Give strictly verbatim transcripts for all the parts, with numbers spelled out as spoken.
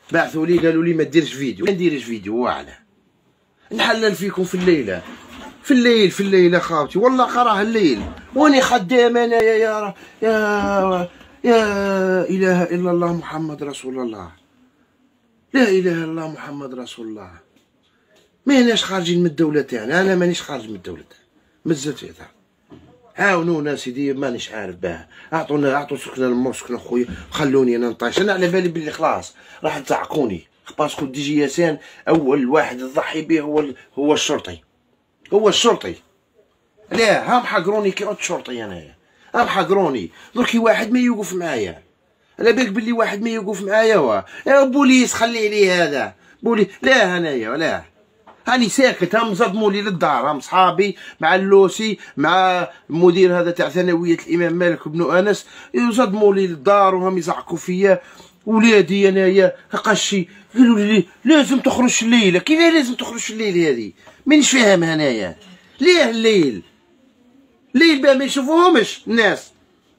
بعثوا لي قالوا لي ما ديرش فيديو، ما نديرش فيديو واعله نحلل فيكم في الليله في الليل في الليل اخاوتي والله قراه الليل واني خدام انا يا يا يا يا اله الا الله محمد رسول الله، لا اله الا الله محمد رسول الله. ماناش خارجين من الدوله تاعنا، انا مانيش خارج من الدوله تاعنا مازال فيها. عاونونا سيدي مانيش عارف باه، اعطونا اعطوا سكنه للمسكن اخويا، خلوني انا نطيش. انا على بالي بلي خلاص راح تعقوني باسكو دي جي ياسين اول واحد تضحي به هو هو الشرطي، هو الشرطي. لا هم حقروني كي عدت شرطي انايا، هم حقروني دركي واحد ما يوقف معايا. على بالك بلي واحد ما يوقف معايا وا يا بوليس خلي لي هذا بوليس. لا انايا لا هاني ساكت، هم صدموا لي للدار، هم صحابي مع اللوسي مع المدير هذا تاع ثانويه الامام مالك بن انس يصدموا لي للدار وهم يزعقوا فيا. ولادي انايا قشي قالوا لي لازم تخرج الليله. كيف لازم تخرج الليل هذه؟ مانيش فاهم هنايا ليه الليل؟ الليل باه ما يشوفوهمش الناس.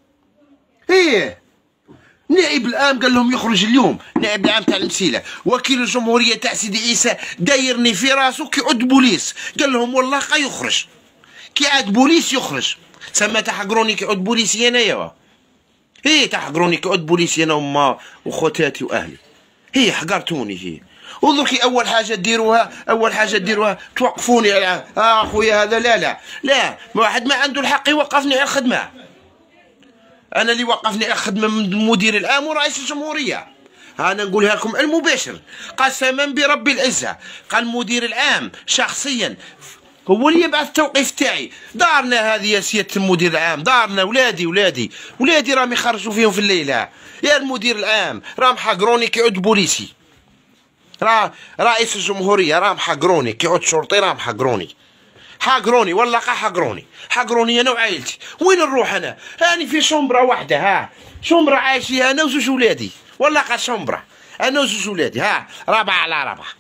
ايه نائب العام قال لهم يخرج اليوم، نائب العام تاع المسيله. وكيل الجمهوريه تاع سيدي عيسى دايرني في راسو كي عود بوليس، قال لهم والله قا يخرج كي عاد بوليس يخرج. سما تحقروني كي عود بوليسي انايا، ايه تحقروني كي عود بوليسي انا وما وخواتاتي واهلي، هي حقرتوني هي. ودركي اول حاجه ديروها اول حاجه ديروها توقفوني على اه خويا هذا. لا لا لا واحد ما عنده الحق يوقفني على الخدمه. انا اللي وقفني على الخدمه من المدير العام ورئيس الجمهوريه. انا نقولها لكم على المباشر قسما برب العزه، قال المدير العام شخصيا هو اللي يبعث التوقيف تاعي. دارنا هذه يا سياده المدير العام، دارنا ولادي ولادي ولادي راهم يخرجوا فيهم في الليله. يا المدير العام راهم حقروني كي عود بوليسي، راه رئيس الجمهوريه راهم حقروني كي عود شرطي، راهم حقروني حقروني والله قا حقروني حقروني انا وعائلتي. وين نروح انا؟ هاني في شومبره واحده، ها شومبره عايش فيها انا وزوج ولادي، والله قا شومبره انا وزوج ولادي، ها ربعه على ربعه.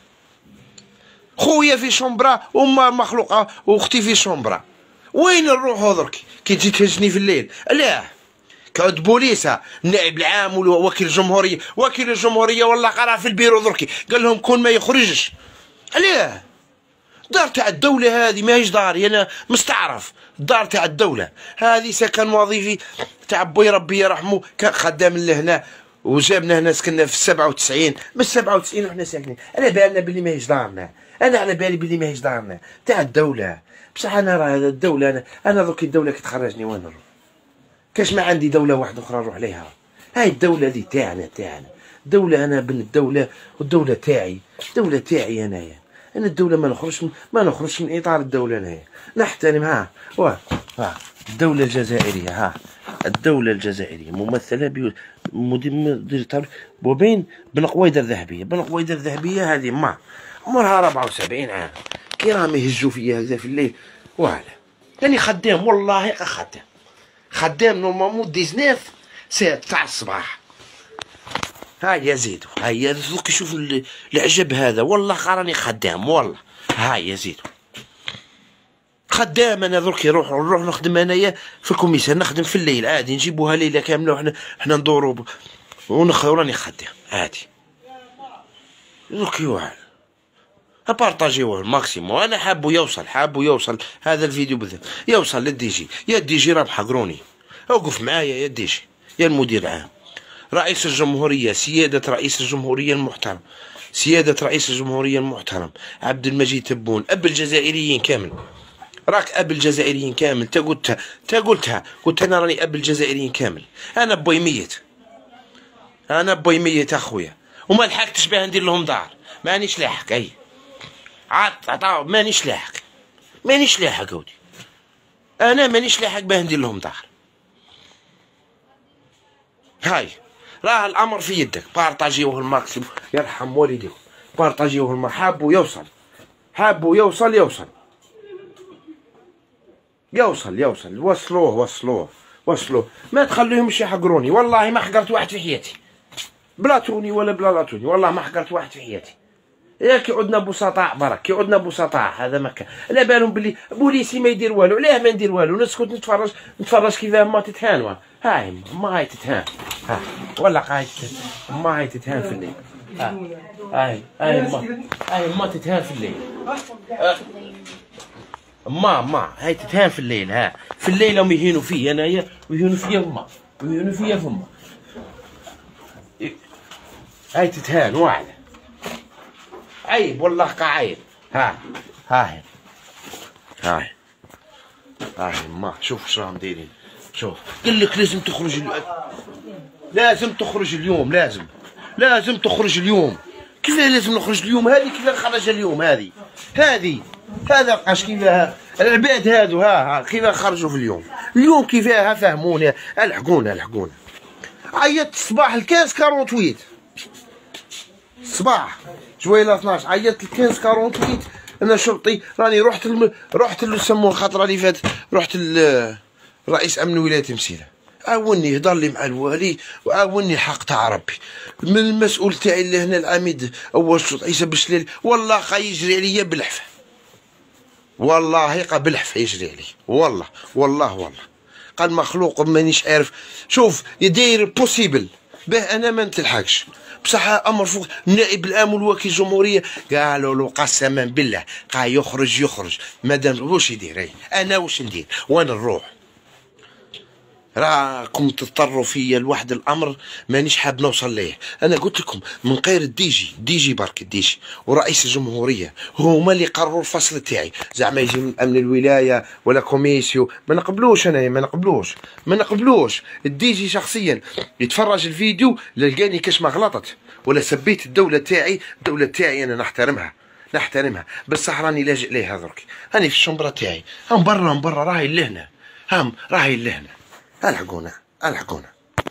خويا في شومبره وما مخلوقه واختي في شومبره. وين نروحوا درك كي تجي تهجني في الليل؟ لا كعود بوليسه النائب العام ووكيل الجمهوريه. وكيل الجمهوريه والله قرا في البيرو دركي قال لهم كون ما يخرجش. علاه؟ دار تاع الدوله هذه ماهيش داري، انا مستعرف الدار تاع الدوله هذه سكن وظيفي تاع بوي ربي يرحمه، كان خدام لهنا وجابنا هنا سكننا في السبعة وتسعين، من السبعة وتسعين وحنا ساكنين. على بالنا بلي ماهيش دارنا، انا على بالي بلي ماهيش دارنا تاع الدوله. بصح انا راه هذا الدوله انا انا درك الدوله كي تخرجني وين نروح؟ كاش ما عندي دوله واحده اخرى نروح ليها. هاي الدوله دي تاعنا تاعنا دوله، انا بن الدوله والدوله تاعي الدوله تاعي انايا. انا الدوله ما نخرجش ما نخرجش من اطار الدوله انايا، نحترم ها واه ها الدوله الجزائريه، ها الدوله الجزائريه ممثله بمدير وبين بن قويدر الذهبيه. بن قويدر الذهبيه هذه ما عمرها أربعة وسبعين عام، كي راهم يهجوا فيا هكذا في الليل وهلا. راني خدام والله خدام خدام نورمالمون تسعطاش ساعه تاع الصباح. هاي يا زيدو هاي يا دوك شوف العجب هذا والله راني خدام والله. هاي يا زيدو خدام انا درك نروح نروح نخدم انايا في الكوميسار، نخدم في الليل عادي، نجيبوها ليله كامله وحنا حنا ندورو ونخ وراني خدام عادي. درك يوعى ابارطاجيوه الماكسيموم. انا حابو يوصل حابو يوصل هذا الفيديو بالذات يوصل للدي جي. يا الدي جي راهم حقروني، اوقف معايا يا الدي جي يا المدير العام. رئيس الجمهورية سيادة رئيس الجمهورية المحترم سيادة رئيس الجمهورية المحترم عبد المجيد تبون، أب الجزائريين كامل، راك أب الجزائريين كامل. تا قلتها تا قلتها قلت أنا راني أب الجزائريين كامل. أنا بوي ميت أنا بوي ميت أخويا، وما لحقتش باه ندير لهم دار، مانيش لاحق. أي عاد عطاو مانيش لاحق مانيش لاحق ودي، أنا مانيش لاحق باه ندير لهم دار. هاي راه الامر في يدك، بارطاجيوه الماكسيموم يرحم والديكم، بارطاجيوه الم حابو يوصل حابو يوصل يوصل يوصل يوصل وصلوه وصلوه وصلوه. ما تخليهمش يحقروني، والله ما حقرت واحد في حياتي بلا توني ولا بلا لا توني، والله ما حقرت واحد في حياتي. يا كي عدنا بسطاء برك كي عدنا بسطاء هذا مكان. على بالهم بلي بوليسي ما يدير والو، علاه ما ندير والو؟ نسكت نتفرج نتفرج كيف ما تتهان. هاي ما هاي تتهان ها والله قاعد ما هاي تتهان في الليل. هاي هاي ما هاي ما تتهان في الليل. ما ما هاي تتهان في الليل. ها في الليل هم يهينوا فيا انايا ويهينوا فيا فما ويهينوا فيا فما. هاي تتهان واعلة. عيب والله قاعد. ها هاي هاي هاي ما شوف اش راهم دايرين. شوف قال لك لازم تخرج اليوم. لازم تخرج اليوم. لازم لازم تخرج اليوم. كيفاه لازم نخرج اليوم؟ هذه كيفاه خرج اليوم؟ هذه هذه هذا قاش كيفاه العباد هادو. ها ها كيفاه خرجوا في اليوم؟ اليوم كيفاه؟ فهمونا. الحقونا الحقونا. عيطت الصباح الكاس ثمانية الصباح جويله اثناش. عيطت الكاس ثمانية انا شرطي راني رحت الم... رحت له سموه الخطره اللي فاتت. رحت رئيس امن ولايه مسيله. عاوني هضر لي مع الوالي وعاوني الحق تاع ربي. من المسؤول تاعي اللي هنا العميد اول شرطه عيسى بشليل والله قا يجري عليا بالحفه. والله قا بالحفه يجري علي. والله والله والله قال مخلوق مانيش عارف. شوف يداير بوسيبل باه انا ما نتلحقش بصح امر فوق. النائب العام والوكيل الجمهوريه قالوا له قسما بالله قا يخرج يخرج مادام واش يدير. انا واش ندير وانا نروح؟ راكم تضطروا فيا لواحد الامر مانيش حاب نوصل ليه. انا قلت لكم من غير الديجي ديجي برك الديجي ورئيس الجمهوريه هما اللي قرروا الفصل تاعي. زعما يجي من امن الولايه ولا كوميسيو ما نقبلوش. انا ما نقبلوش ما نقبلوش. الديجي شخصيا يتفرج الفيديو لقاني كاش ما غلطت ولا سبيت الدوله تاعي. الدوله تاعي انا نحترمها نحترمها بصح راني لاجئ ليها درك. راني في الشمبره تاعي هم برا من برا راهي لهنا. هم راهي لهنا. الحقونا الحقونا.